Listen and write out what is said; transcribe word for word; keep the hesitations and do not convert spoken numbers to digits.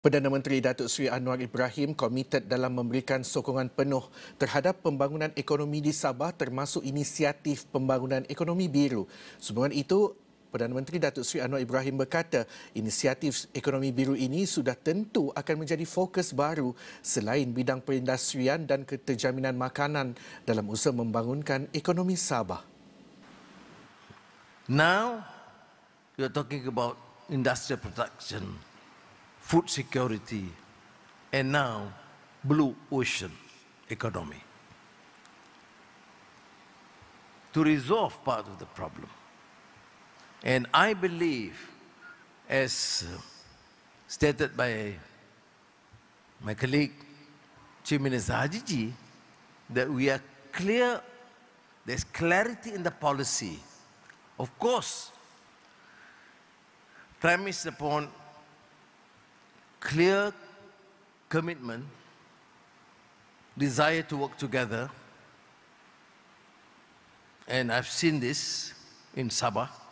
Perdana Menteri Datuk Seri Anwar Ibrahim komited dalam memberikan sokongan penuh terhadap pembangunan ekonomi di Sabah termasuk inisiatif pembangunan ekonomi biru. Sehubungan itu, Perdana Menteri Datuk Seri Anwar Ibrahim berkata inisiatif ekonomi biru ini sudah tentu akan menjadi fokus baru selain bidang perindustrian dan keterjaminan makanan dalam usaha membangunkan ekonomi Sabah. Now, you are talking about industrial production, food security, and now blue ocean economy. To resolve part of the problem. And I believe, as stated by my colleague, Chief Minister Haji Ji, that we are clear, there's clarity in the policy. Of course, premised upon clear commitment, desire to work together, and I've seen this in Sabah.